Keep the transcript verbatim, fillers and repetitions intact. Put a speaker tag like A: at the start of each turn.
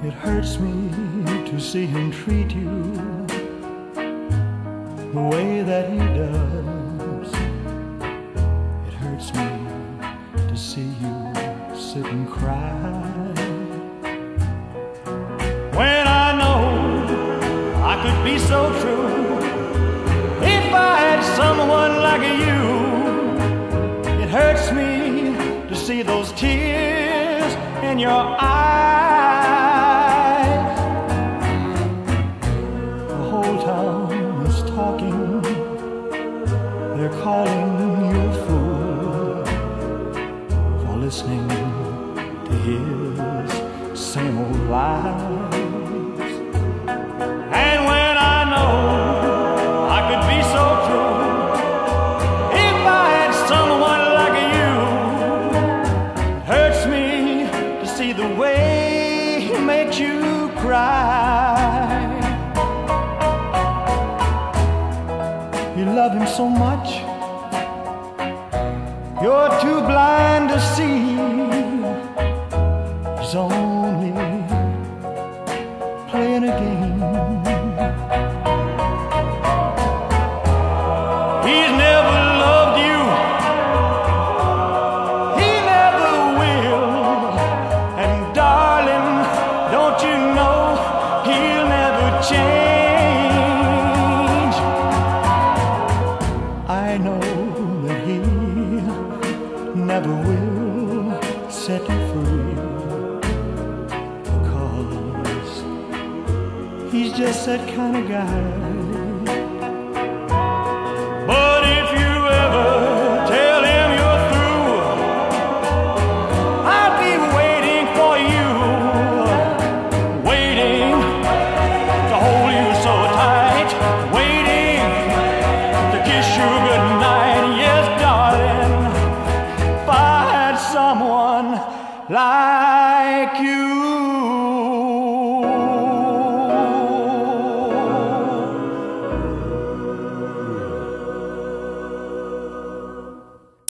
A: It hurts me to see him treat you the way that he does. It hurts me to see you sit and cry, when I know I could be so true if I had someone like you. It hurts me to see those tears in your eyes. The whole town is talking, they're calling you a fool for listening to his same old lies. And when I know I could be so true if I had someone like you, it hurts me to see the way he makes you cry. You love him so much, you're too blind to see he's only playing a game. He's never loved you, he never will, and darling, don't you know he'll never change. I know that he never will set you free, because he's just that kind of guy. But if you ever tell him you're through, I'll be waiting for you, waiting to hold you so tight, waiting to kiss you goodnight. Yes, darling, if I had someone like you.